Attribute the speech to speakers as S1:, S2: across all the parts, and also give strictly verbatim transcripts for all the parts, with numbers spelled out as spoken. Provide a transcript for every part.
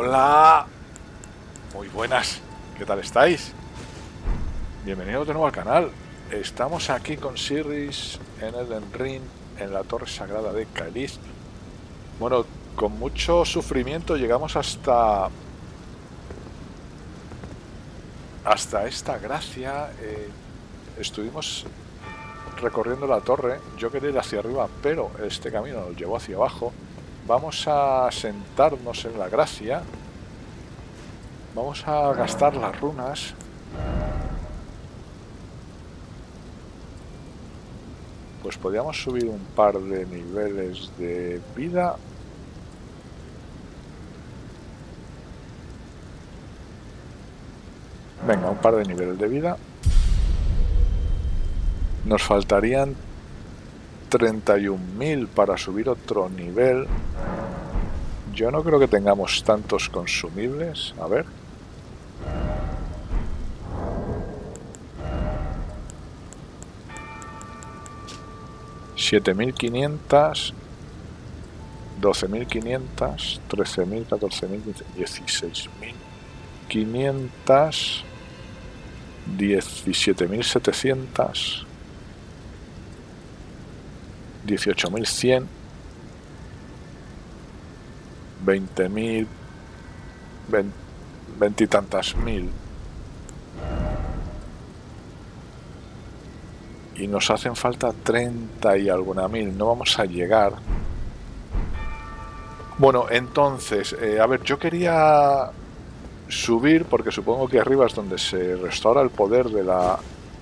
S1: Hola, muy buenas, ¿qué tal estáis? Bienvenidos de nuevo al canal. Estamos aquí con Sirris en Elden Ring, en la Torre Sagrada de Caelid. Bueno, con mucho sufrimiento llegamos hasta hasta esta gracia. Eh, estuvimos recorriendo la torre. Yo quería ir hacia arriba, pero este camino nos llevó hacia abajo. Vamos a sentarnos en la gracia. Vamos a gastar las runas. Pues podríamos subir un par de niveles de vida. Venga, un par de niveles de vida. Nos faltarían treinta y un mil para subir otro nivel. Yo no creo que tengamos tantos consumibles. A ver. siete mil quinientos, doce mil quinientos, trece mil, catorce mil, dieciséis mil quinientos, diecisiete mil setecientos, dieciocho mil cien, veinte mil, veinte y tantas mil. Y nos hacen falta treinta y alguna mil. No vamos a llegar. Bueno, entonces, eh, a ver, yo quería subir porque supongo que arriba es donde se restaura el poder de la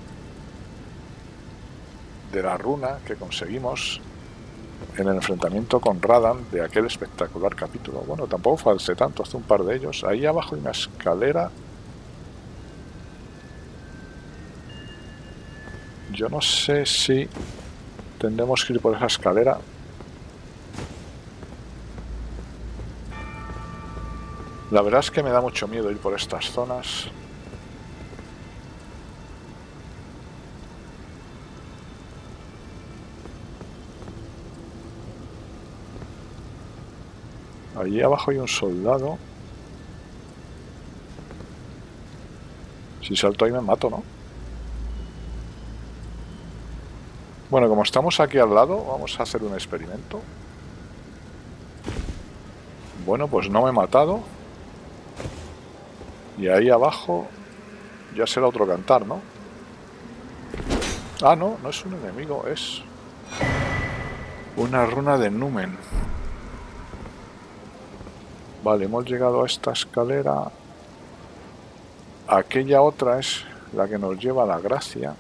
S1: de la runa que conseguimos en el enfrentamiento con Radan de aquel espectacular capítulo. Bueno, tampoco fue hace tanto, hace un par de ellos. Ahí abajo hay una escalera. Yo no sé si tendremos que ir por esa escalera. La verdad es que me da mucho miedo ir por estas zonas. Allí abajo hay un soldado. Si salto ahí me mato, ¿no? Bueno, como estamos aquí al lado, vamos a hacer un experimento. Bueno, pues no me he matado. Y ahí abajo ya será otro cantar, ¿no? Ah, no, no es un enemigo, es una runa de Numen. Vale, hemos llegado a esta escalera. Aquella otra es la que nos lleva a la gracia.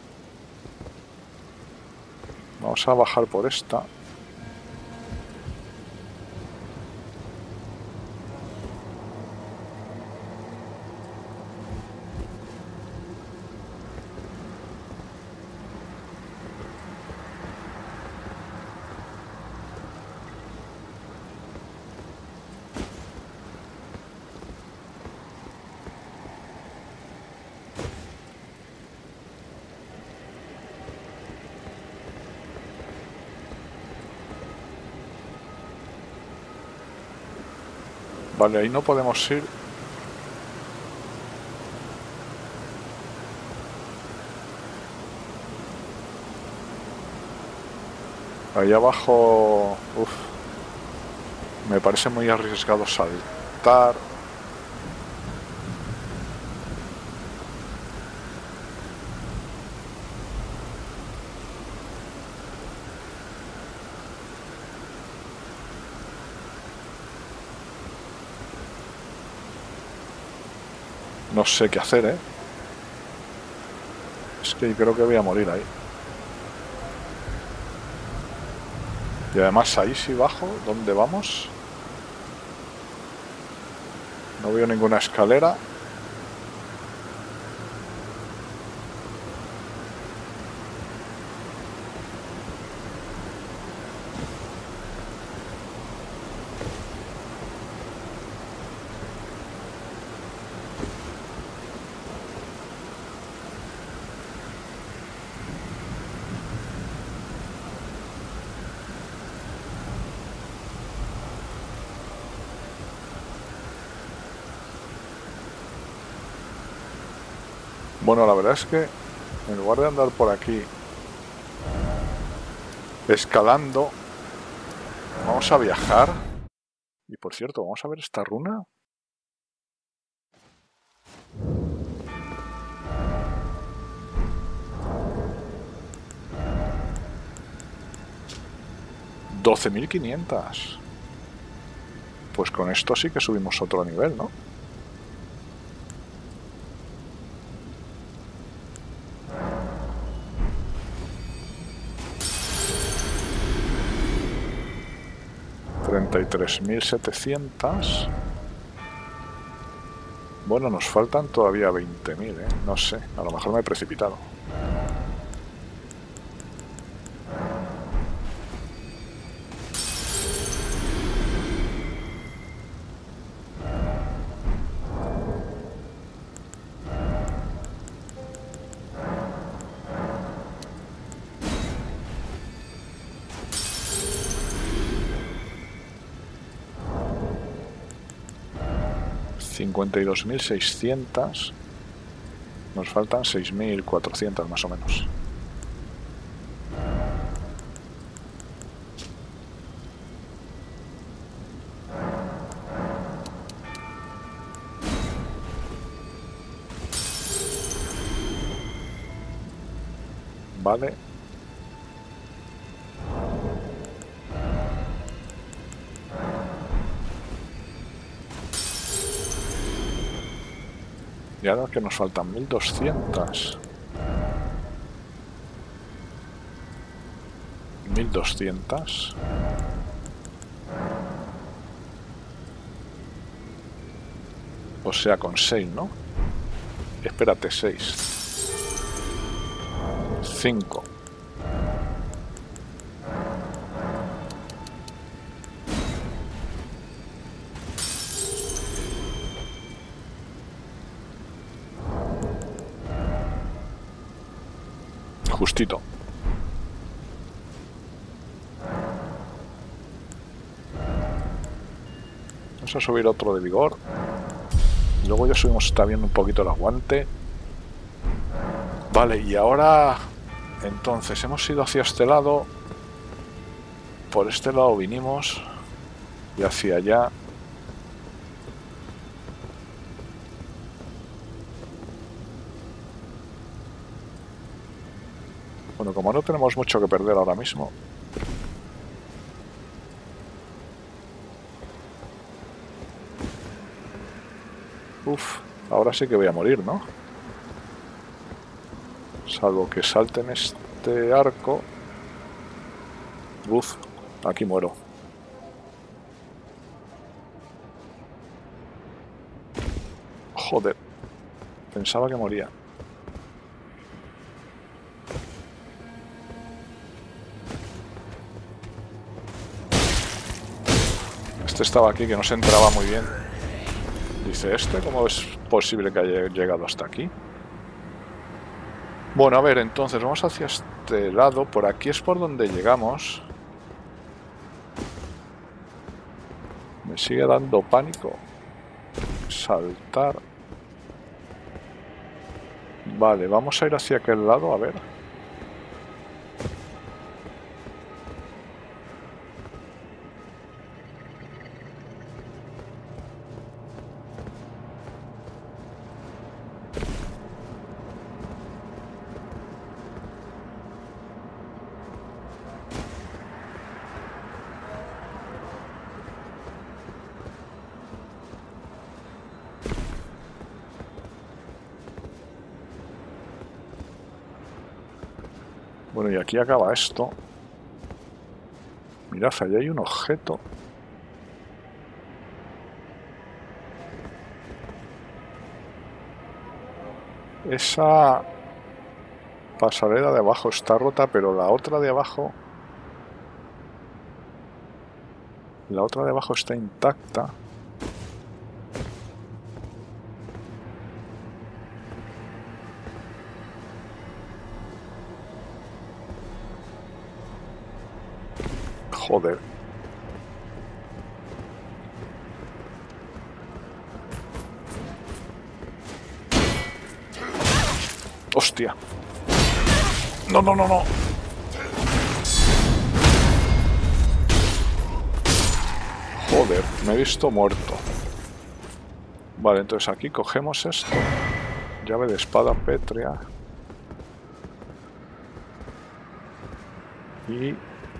S1: Vamos a bajar por esta. Vale, ahí no podemos ir. Ahí abajo... Uf, me parece muy arriesgado saltar. No sé qué hacer, ¿eh? Es que creo que voy a morir ahí. Y además ahí si bajo, ¿dónde vamos? No veo ninguna escalera. Bueno, la verdad es que en lugar de andar por aquí escalando, vamos a viajar. Y por cierto, vamos a ver esta runa. doce mil quinientos. Pues con esto sí que subimos otro nivel, ¿no? treinta y tres mil setecientos. Bueno, nos faltan todavía veinte mil, ¿eh? No sé, a lo mejor me he precipitado. cincuenta y dos mil seiscientos. Nos faltan seis mil cuatrocientos más o menos. Vale. Y ahora que nos faltan mil doscientos. mil doscientos. O sea, con seis, ¿no? Espérate, seis. cinco. Justito. Vamos a subir otro de vigor. Y luego ya subimos también un poquito el aguante. Vale, y ahora... Entonces, hemos ido hacia este lado. Por este lado vinimos. Y hacia allá. Bueno, como no tenemos mucho que perder ahora mismo... Uf, ahora sí que voy a morir, ¿no? Salvo que salte en este arco. Uf, aquí muero. Joder, pensaba que moría. Este estaba aquí que no se entraba muy bien. Dice, ¿este cómo es posible que haya llegado hasta aquí? Bueno, a ver, entonces vamos hacia este lado. Por aquí es por donde llegamos. Me sigue dando pánico saltar. Vale, vamos a ir hacia aquel lado, a ver. Bueno, y aquí acaba esto. Mirad, allá hay un objeto. Esa pasarela de abajo está rota, pero la otra de abajo... La otra de abajo está intacta. Joder. ¡Hostia! ¡No, no, no, no! Joder, me he visto muerto. Vale, entonces aquí cogemos esto. Llave de espada pétrea. Y...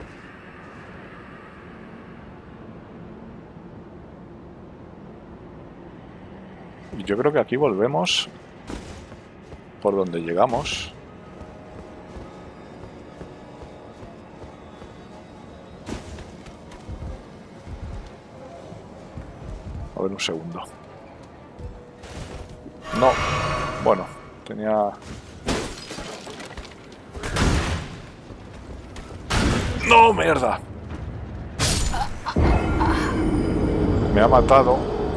S1: y yo creo que aquí volvemos por donde llegamos. A ver, un segundo. No. Bueno, tenía... ¡No, mierda! Me ha matado.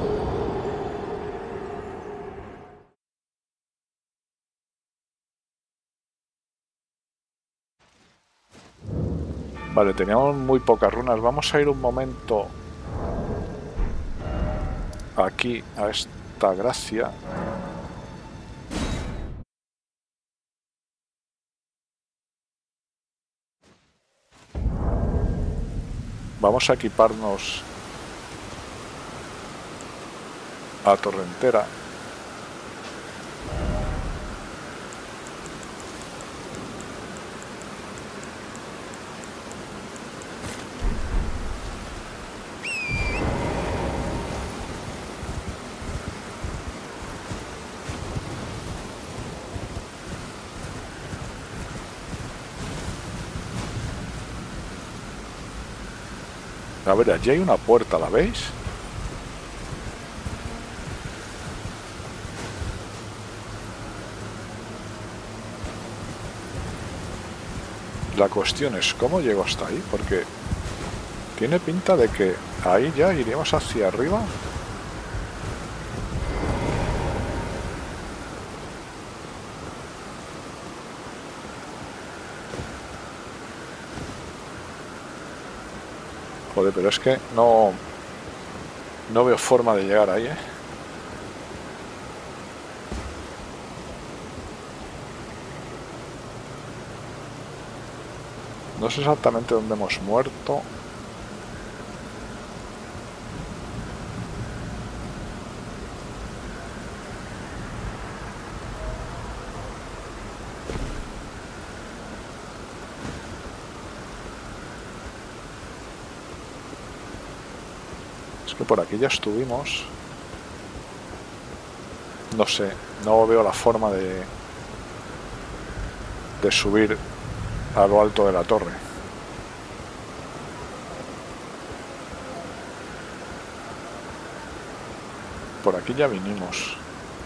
S1: Vale, teníamos muy pocas runas. Vamos a ir un momento aquí a esta gracia. Vamos a equiparnos a torrentera. A ver, allí hay una puerta, ¿la veis? La cuestión es cómo llego hasta ahí, porque tiene pinta de que ahí ya iríamos hacia arriba. Joder, pero es que no... no veo forma de llegar ahí, ¿eh? No sé exactamente dónde hemos muerto. Es que por aquí ya estuvimos. No sé, no veo la forma de... de subir a lo alto de la torre. Por aquí ya vinimos.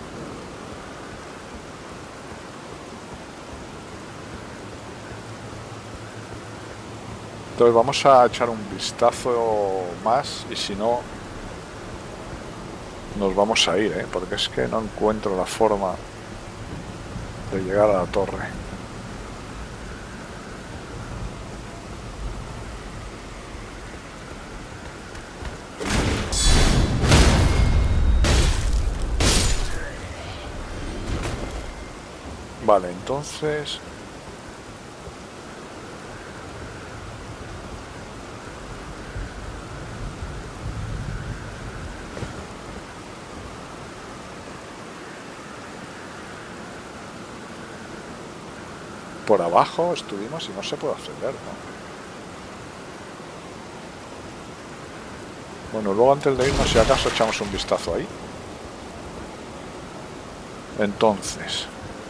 S1: Entonces vamos a echar un vistazo más y si no nos vamos a ir, ¿eh? Porque es que no encuentro la forma de llegar a la torre. Vale, entonces... por abajo estuvimos y no se puede acceder, ¿no? Bueno, luego antes de irnos, si acaso echamos un vistazo ahí. Entonces...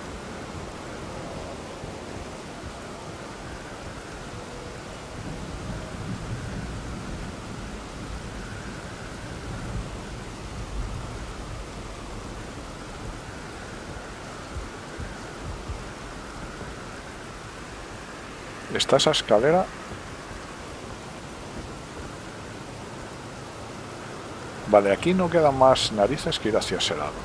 S1: está esa escalera. Vale, aquí no quedan más narices que ir hacia ese lado.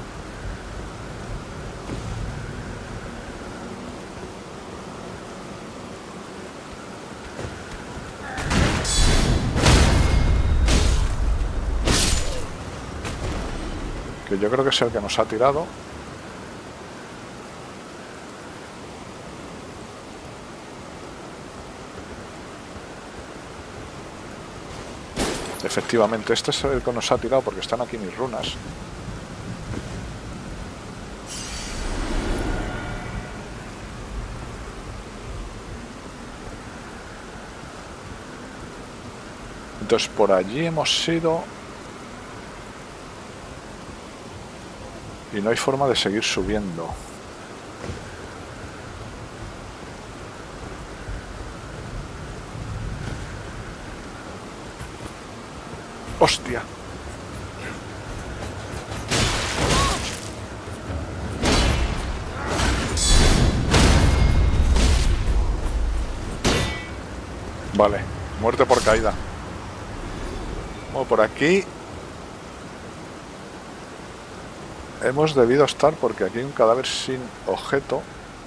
S1: Que yo creo que es el que nos ha tirado. Efectivamente, este es el que nos ha tirado porque están aquí mis runas. Entonces por allí hemos ido y no hay forma de seguir subiendo. ¡Hostia! Vale, muerte por caída. Bueno, por aquí hemos debido estar porque aquí hay un cadáver sin objeto.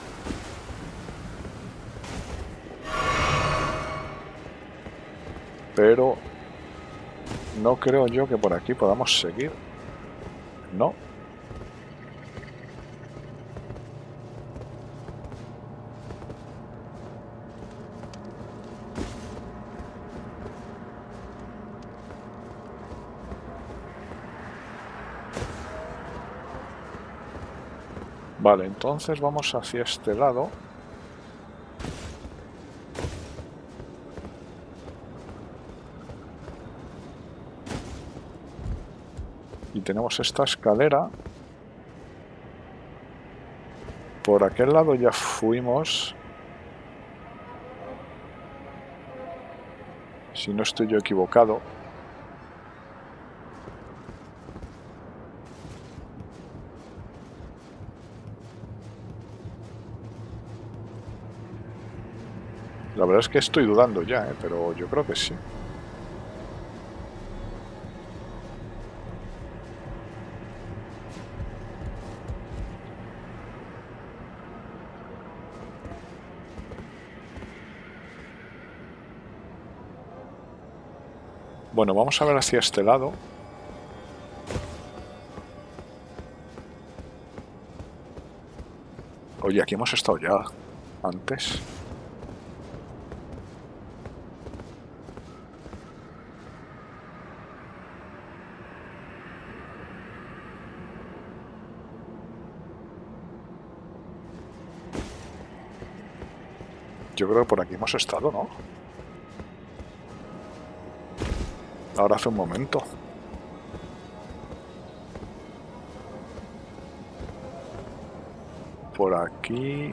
S1: Pero no creo yo que por aquí podamos seguir. No. Vale, entonces vamos hacia este lado. Y tenemos esta escalera. Por aquel lado ya fuimos. Si no estoy yo equivocado. La verdad es que estoy dudando ya, ¿eh? Pero yo creo que sí. Bueno, vamos a ver hacia este lado. Oye, aquí hemos estado ya antes. Yo creo que por aquí hemos estado, ¿no? Ahora hace un momento. Por aquí...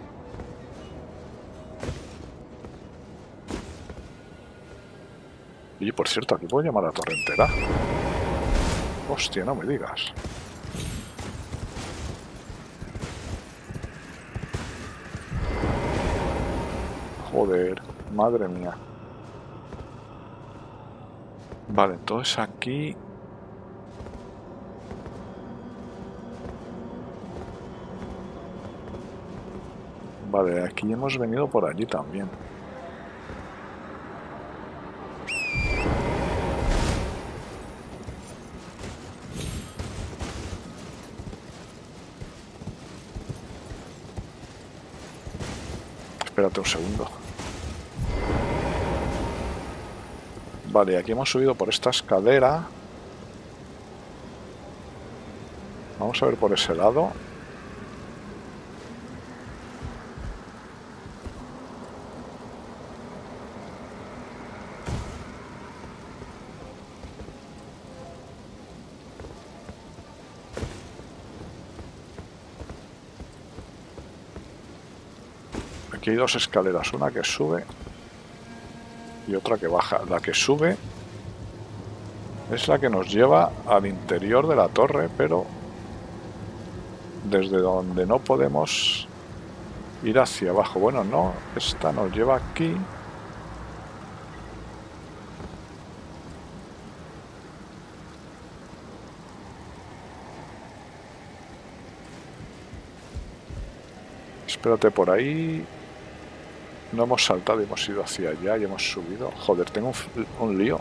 S1: Y por cierto, aquí puedo llamar a la torre entera. Hostia, no me digas. Joder, madre mía. Vale, entonces aquí... Vale, aquí hemos venido por allí también. Espérate un segundo. Vale, aquí hemos subido por esta escalera. Vamos a ver por ese lado. Aquí hay dos escaleras, una que sube y otra que baja. La que sube es la que nos lleva al interior de la torre, pero desde donde no podemos ir hacia abajo. Bueno, no, esta nos lleva aquí. Espérate, por ahí no hemos saltado y hemos ido hacia allá y hemos subido. Joder, tengo un, un lío.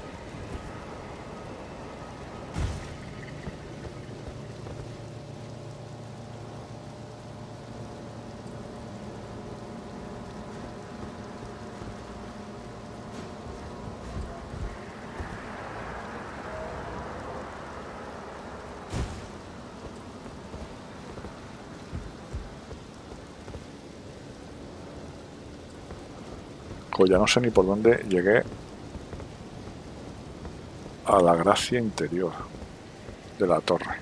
S1: Pues ya no sé ni por dónde llegué a la gracia interior de la torre.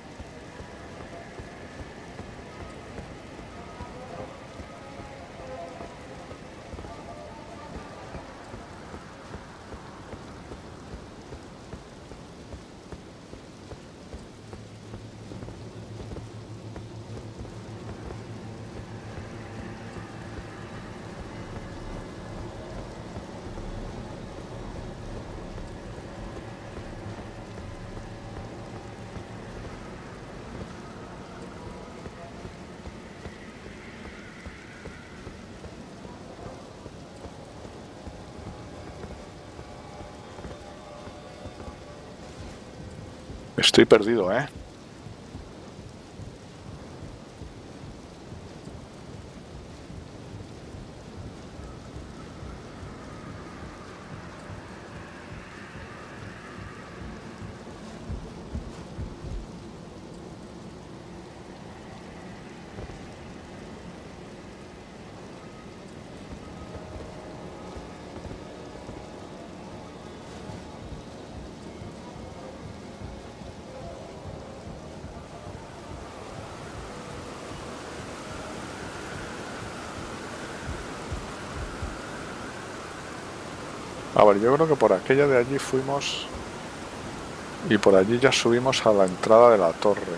S1: Estoy perdido, ¿eh? A ver, yo creo que por aquella de allí fuimos y por allí ya subimos a la entrada de la torre.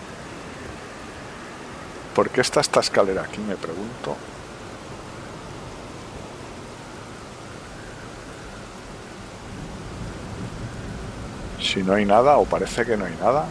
S1: ¿Por qué está esta escalera aquí? Me pregunto. Si no hay nada, o parece que no hay nada.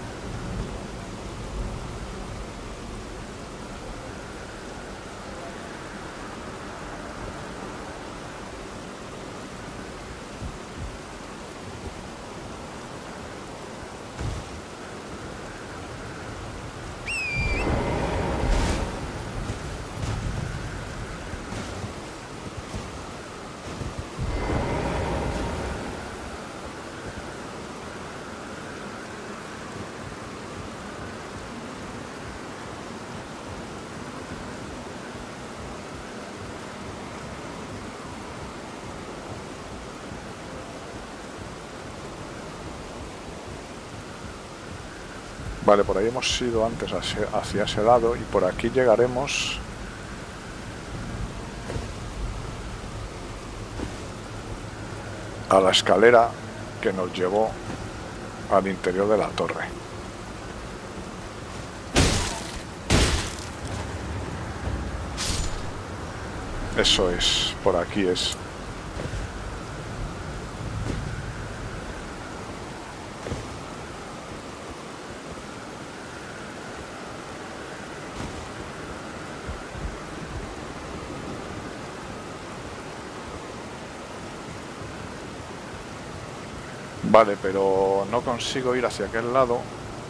S1: Vale, por ahí hemos ido antes hacia, hacia ese lado y por aquí llegaremos a la escalera que nos llevó al interior de la torre. Eso es, por aquí es. Vale, pero no consigo ir hacia aquel lado.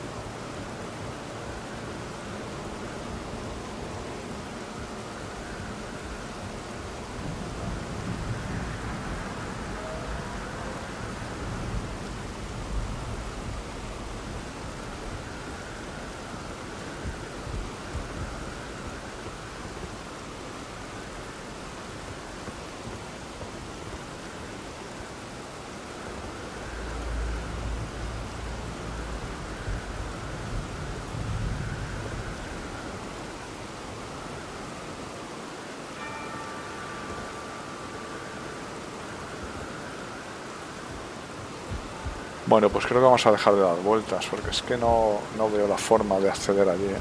S1: Bueno, pues creo que vamos a dejar de dar vueltas, porque es que no, no veo la forma de acceder allí, ¿eh?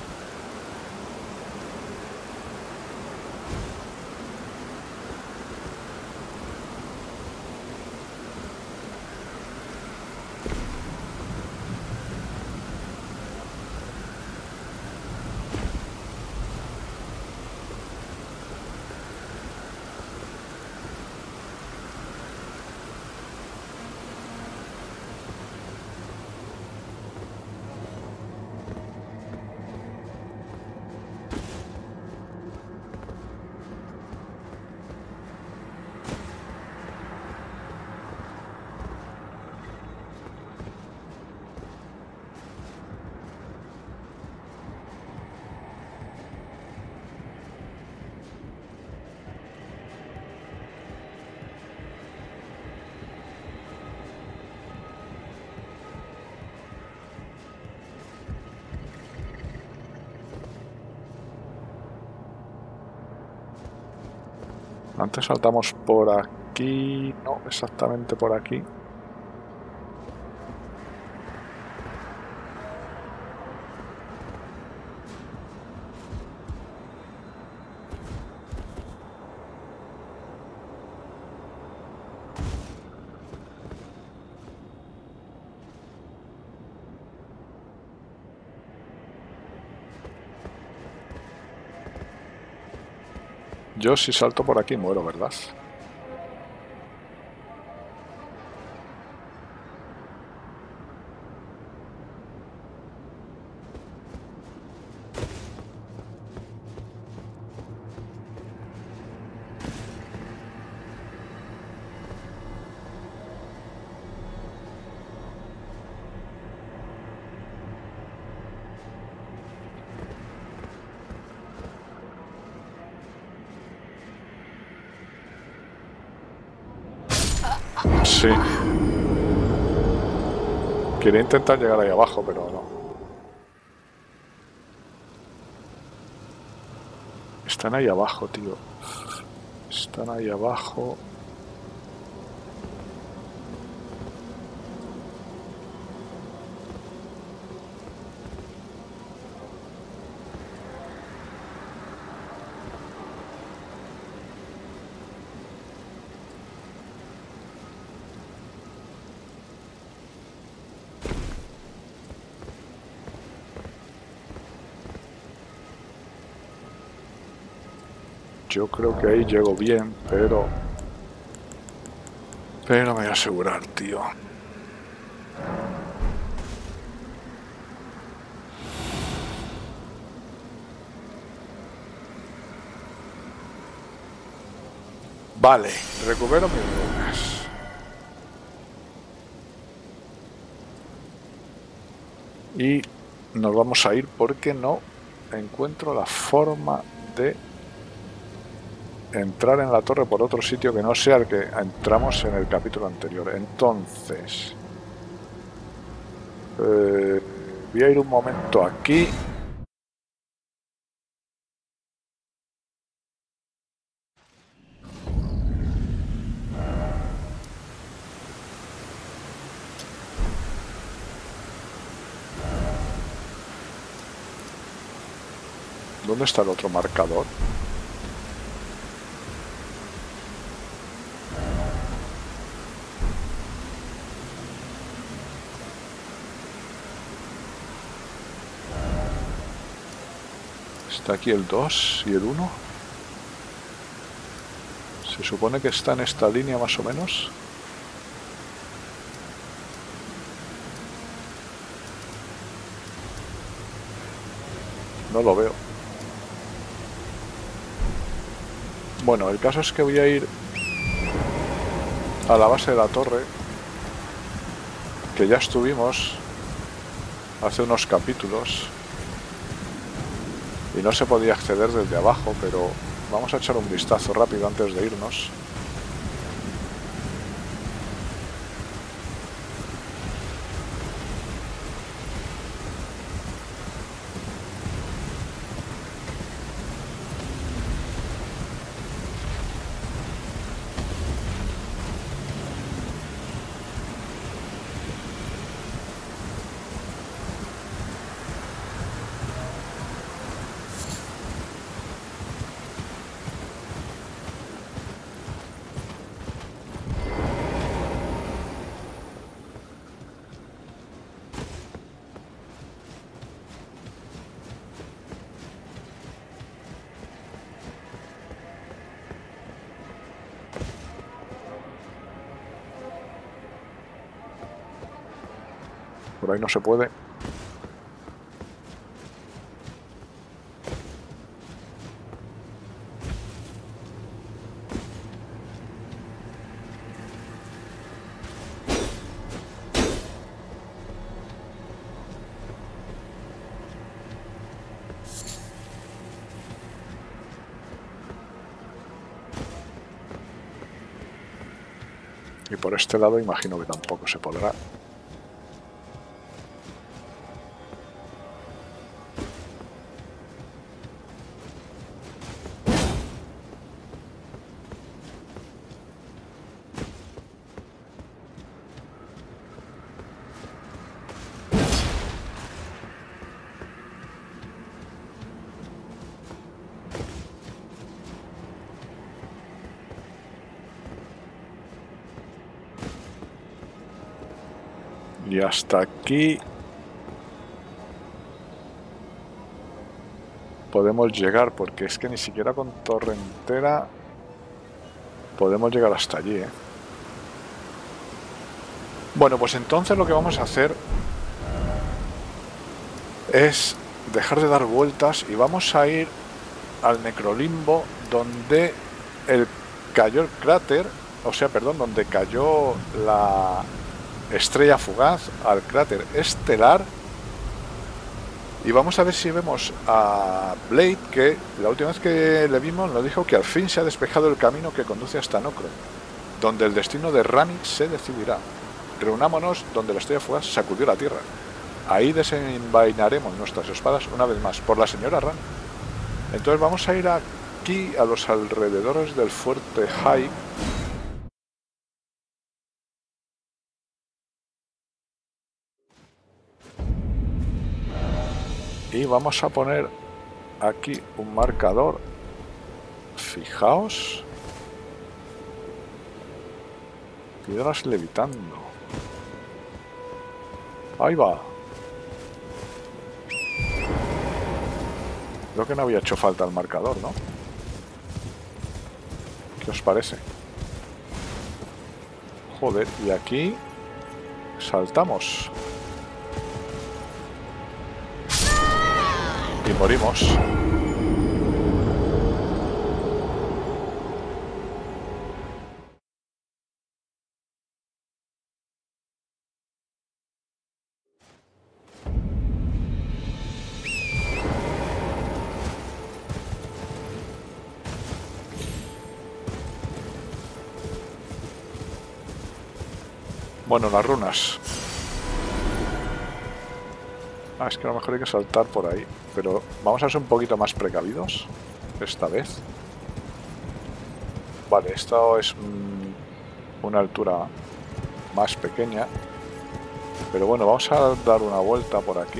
S1: Antes saltamos por aquí, no exactamente por aquí. Yo si salto por aquí muero, ¿verdad? Sí. Quería intentar llegar ahí abajo, pero no. Están ahí abajo, tío. Están ahí abajo. Yo creo que ahí llego bien, pero... Pero me voy a asegurar, tío. Vale, recupero mis runas. Y nos vamos a ir porque no encuentro la forma de entrar en la torre por otro sitio que no sea el que entramos en el capítulo anterior. Entonces, eh, voy a ir un momento aquí. ¿Dónde está el otro marcador? Está aquí el dos y el uno. Se supone que está en esta línea más o menos. No lo veo. Bueno, el caso es que voy a ir a la base de la torre, que ya estuvimos hace unos capítulos y no se podía acceder desde abajo, pero vamos a echar un vistazo rápido antes de irnos. Por ahí no se puede. Y por este lado imagino que tampoco se podrá. Y hasta aquí podemos llegar, porque es que ni siquiera con torre entera podemos llegar hasta allí, ¿eh? Bueno, pues entonces lo que vamos a hacer es dejar de dar vueltas y vamos a ir al necrolimbo donde el, cayó el cráter, o sea, perdón, donde cayó la estrella fugaz, al cráter estelar. Y vamos a ver si vemos a Blade, que la última vez que le vimos nos dijo que al fin se ha despejado el camino que conduce hasta Nokron, donde el destino de Ramix se decidirá. Reunámonos donde la estrella fugaz sacudió la tierra. Ahí desenvainaremos nuestras espadas una vez más por la señora Ran. Entonces vamos a ir aquí a los alrededores del fuerte High. Y vamos a poner aquí un marcador. Fijaos. Piedras levitando. Ahí va. Creo que no había hecho falta el marcador, ¿no? ¿Qué os parece? Joder, y aquí saltamos. Y morimos. Bueno, las runas. Ah, es que a lo mejor hay que saltar por ahí. Pero vamos a ser un poquito más precavidos esta vez. Vale, esto es mm, una altura más pequeña. Pero bueno, vamos a dar una vuelta por aquí.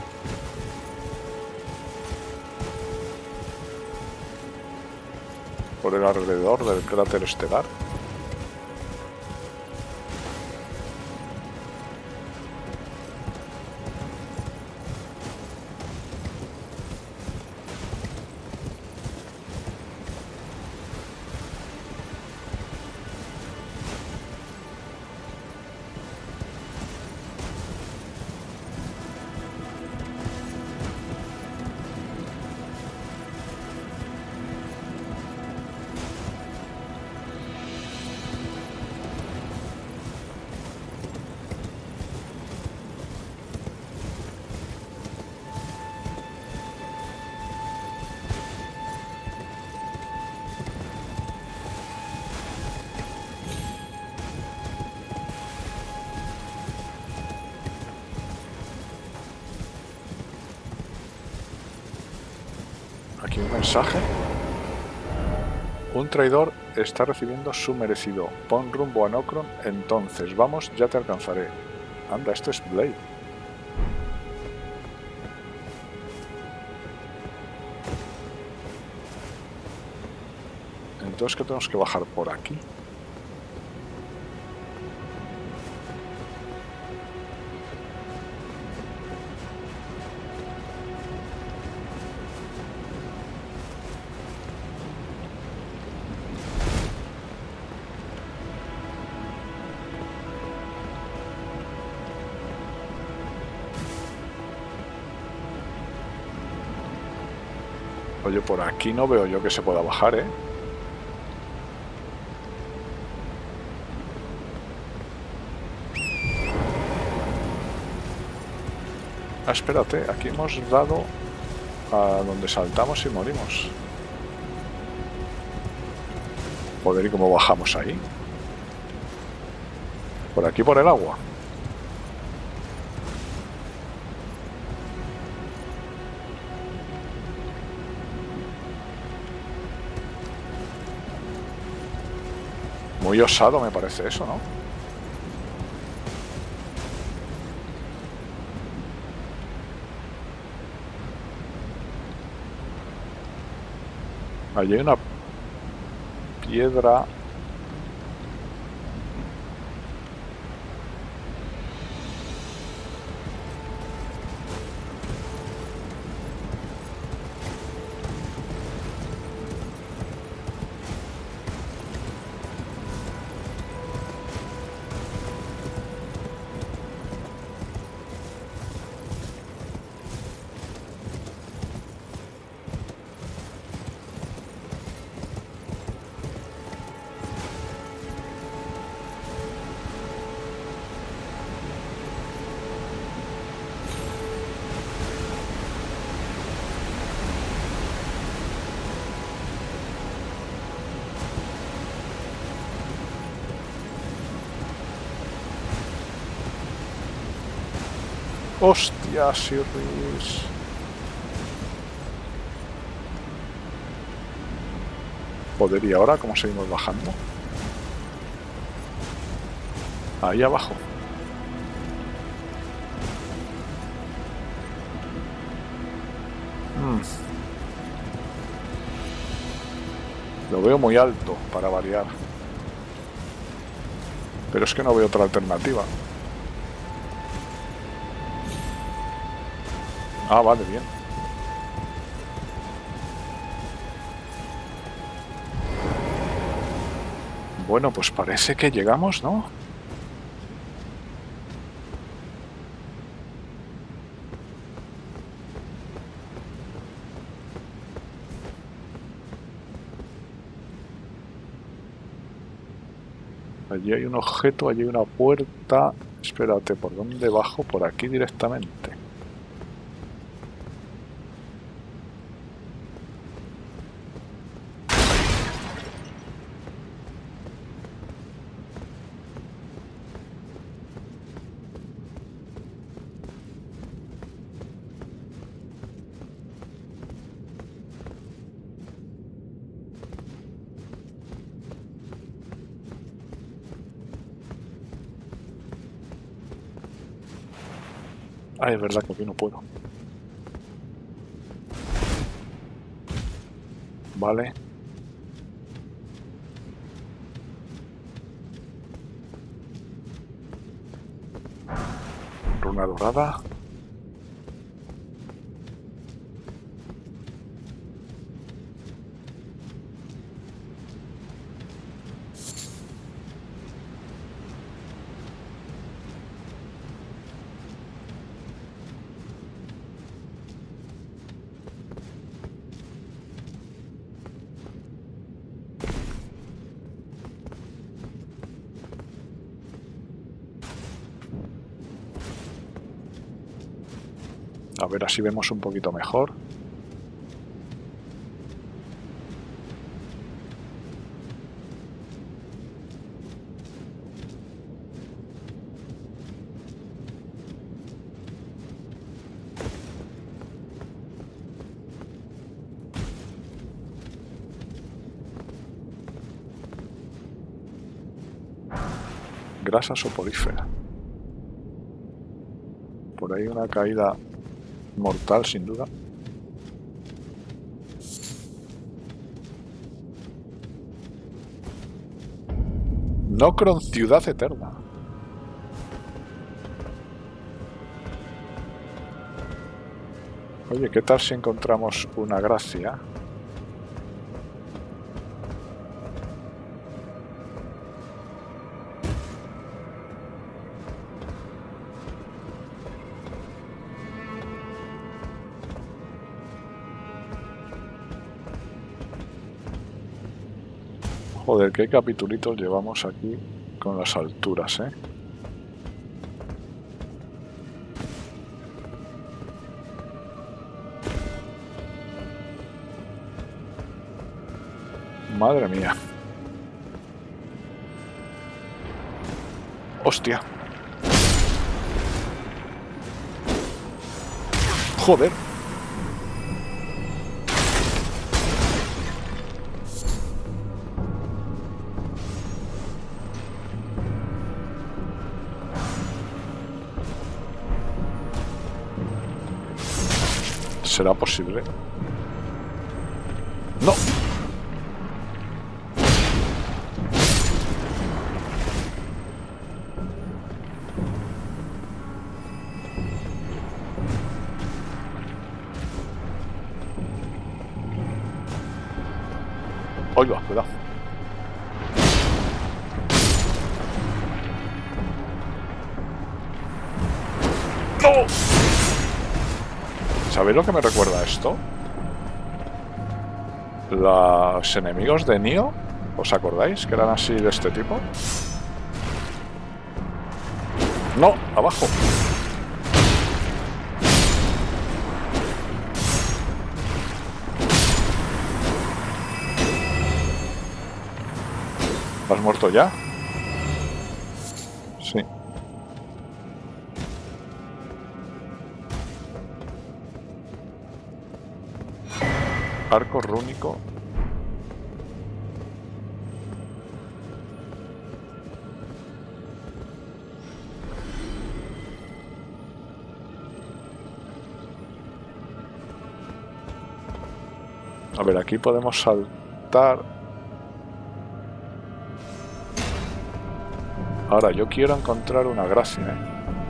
S1: Por el alrededor del cráter estelar. Aquí un mensaje. Un traidor está recibiendo su merecido. Pon rumbo a Nokron, entonces. Vamos, ya te alcanzaré. Anda, esto es Blade. Entonces, ¿qué tenemos que bajar por aquí? Oye, por aquí no veo yo que se pueda bajar, ¿eh? Ah, espérate, aquí hemos dado a donde saltamos y morimos. Joder, ¿y cómo bajamos ahí? Por aquí, por el agua. Muy osado me parece eso, ¿no? Allí hay una piedra. ¡Hostia, Sirris! Joder, ¿y ahora cómo seguimos bajando? Ahí abajo. Mm. Lo veo muy alto para variar. Pero es que no veo otra alternativa. Ah, vale, bien. Bueno, pues parece que llegamos, ¿no? Allí hay un objeto, allí hay una puerta. Espérate, ¿por dónde bajo? Por aquí directamente. Ah, es verdad que aquí no puedo. Vale. Runa dorada. A ver, así vemos un poquito mejor. Grasa soporífera. Por ahí una caída mortal, sin duda. Nokron, ciudad eterna. Oye, ¿qué tal si encontramos una gracia? Joder, qué capitulitos llevamos aquí con las alturas, ¿eh? Madre mía. Hostia. Joder. ¿Será posible? ¡No! Oiga, cuidado. ¡No! ¿Sabéis lo que me recuerda esto? Los enemigos de Nioh, ¿os acordáis? Que eran así de este tipo. ¡No! ¡Abajo! ¿Has muerto ya? Sí. Arco rúnico. A ver, aquí podemos saltar. Ahora, yo quiero encontrar una gracia, ¿eh?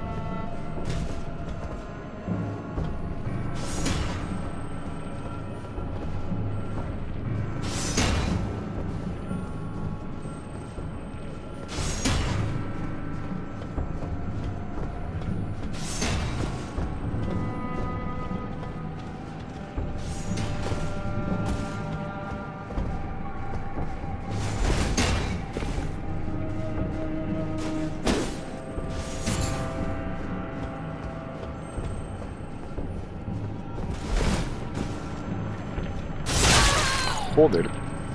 S1: Joder.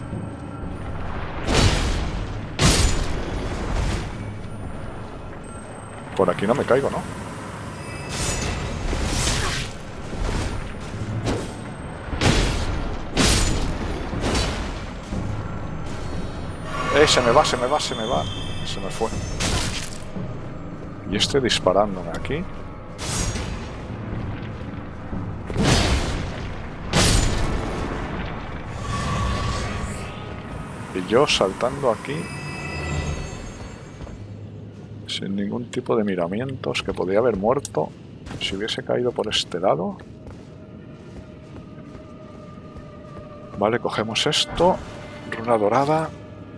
S1: Por aquí no me caigo, ¿no? Eh, se me va, se me va, se me va. Se me fue. Y este disparándome aquí. Y yo saltando aquí sin ningún tipo de miramientos, que podría haber muerto si hubiese caído por este lado. Vale, cogemos esto. Runa dorada.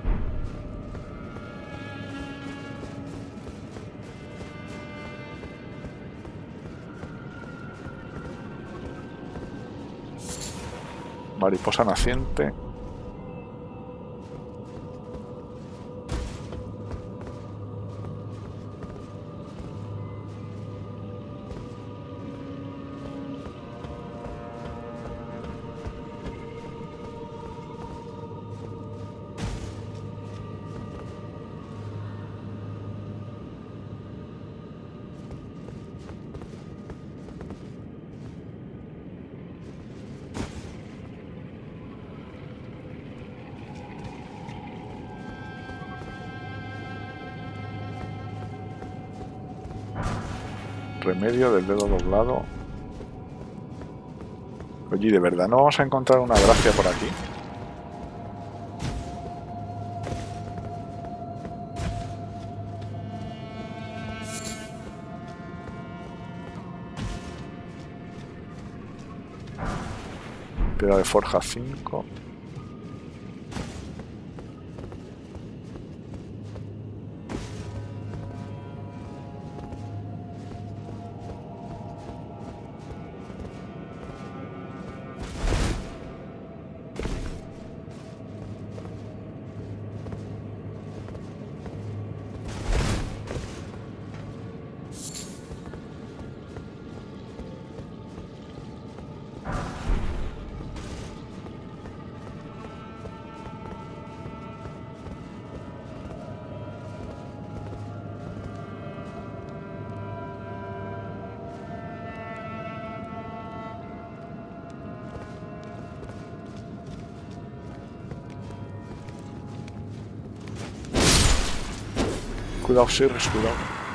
S1: Mariposa naciente. Remedio del dedo doblado. Oye, ¿de verdad no vamos a encontrar una gracia por aquí? Piedra de forja cinco. Cuidado, Sirris, cuidado.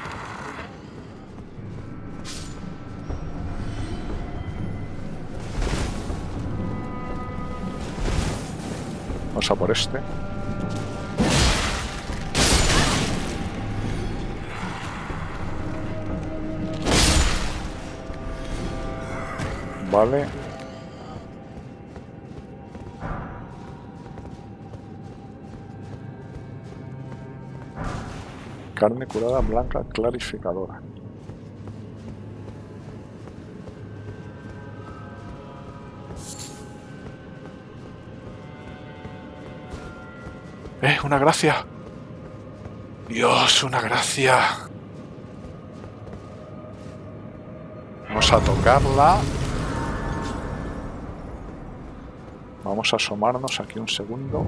S1: Vamos a por este. Vale. Carne curada blanca clarificadora. ¡Eh! ¡Una gracia! ¡Dios! ¡Una gracia! Vamos a tocarla. Vamos a asomarnos aquí un segundo.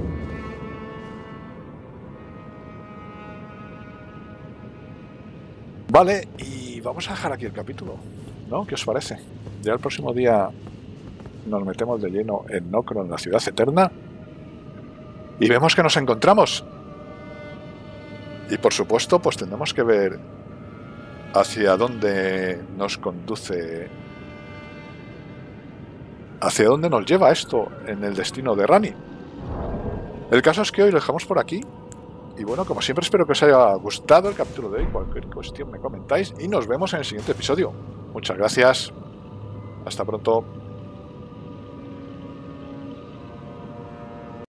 S1: Vale, y vamos a dejar aquí el capítulo, ¿no? ¿Qué os parece? Ya el próximo día nos metemos de lleno en Nokron, la ciudad eterna, y vemos que nos encontramos. Y por supuesto, pues tendremos que ver hacia dónde nos conduce, hacia dónde nos lleva esto en el destino de Rani. El caso es que hoy lo dejamos por aquí. Y bueno, como siempre, espero que os haya gustado el capítulo de hoy. Cualquier cuestión me comentáis y nos vemos en el siguiente episodio. Muchas gracias. Hasta pronto.